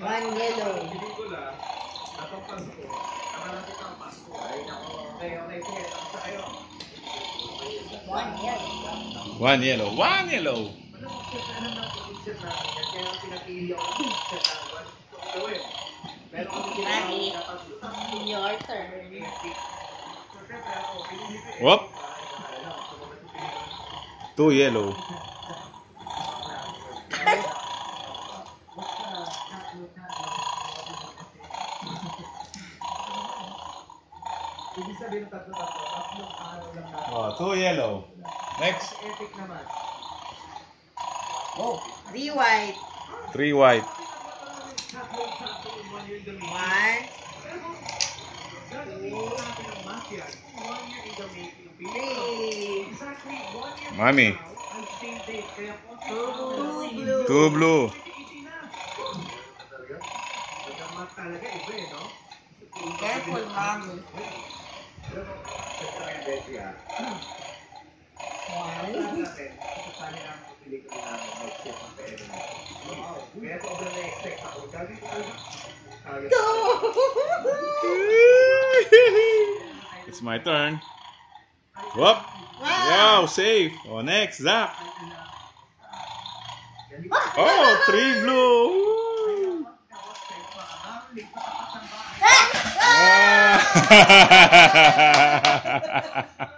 One yellow. One yellow. One yellow. Mami, your turn. Whoop. Two yellow. Oh, two yellow. Next. Oh, three white. Three white. One, two, three. Mommy. Two blue. Two blue. Careful, mommy. One. It's my turn. Whoop. Wow, safe. Oh, next, Zack. Oh, three blue. Ah.